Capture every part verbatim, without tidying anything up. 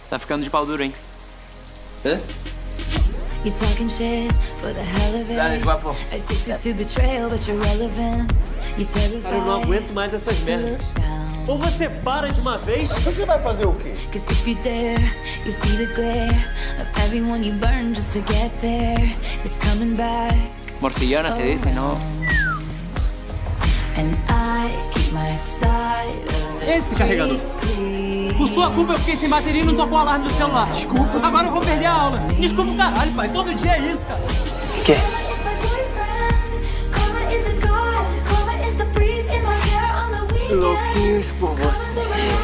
Tá ficando de pau duro, hein? É? Dale, guapo. Cara, eu não aguento mais essas merdas. Ou você para de uma vez... Você vai fazer o quê? Morcillona se dice, ¿no? Esse carregador. Por sua culpa eu fiquei sem bateria e não tocou o alarme do celular. Desculpa. Agora eu vou perder a aula. Desculpa o caralho, pai. Todo dia é isso, cara. O quê? Louquinhos por você.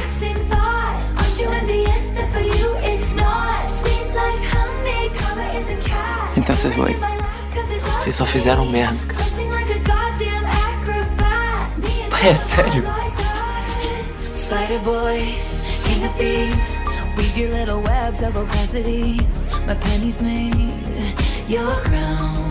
Então vocês foi. Vocês só fizeram merda, cara. Pai, é sério? Spider-Boy, king of thieves, weave your little webs of opacity. My pennies made your crown.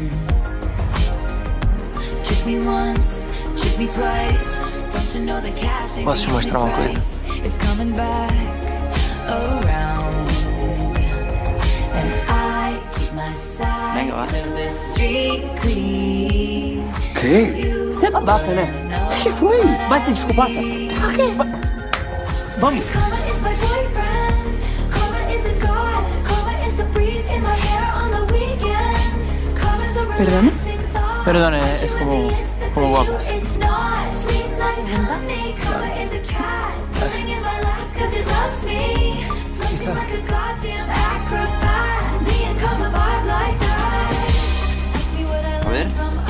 Trick me once, trick me twice. Don't you know the cash ain't Posso te mostrar uma coisa? It's coming back around. And I keep my side Venga, va. of the street clean. Que? Você é babaca, né? O que foi? Vai se desculpar, cara? Por quê? Vamos. ¿Perdón? Perdón, es como... como guapas. Isa. A ver.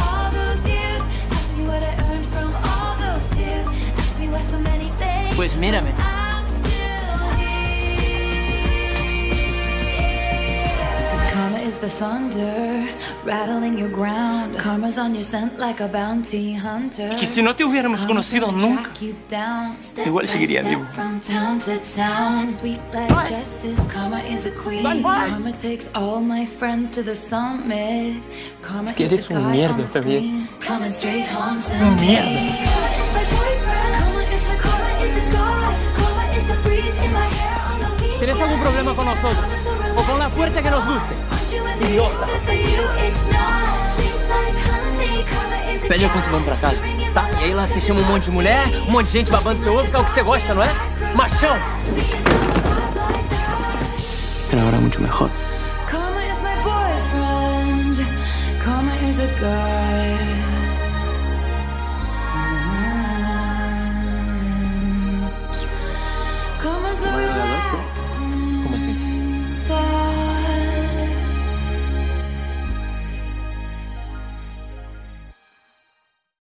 Pues mírame. The thunder rattling your ground. Karma's on your scent like a bounty hunter. Que si no te hubiéramos conocido nunca, igual seguiría vivo. From town to town, sweet like justice. Karma is a queen. Karma takes all my friends to the summit. Karma Es que eres un mierda también. Coming straight home to Un mierda. ¿Tienes algún problema con nosotros? ¿O con la fuerte que nos guste? Idiota. Pede quando vamos pra casa. Tá, e aí lá você chama um monte de mulher, um monte de gente babando seu ovo, que é o que você gosta, não é? Machão! Pero ahora mucho mejor.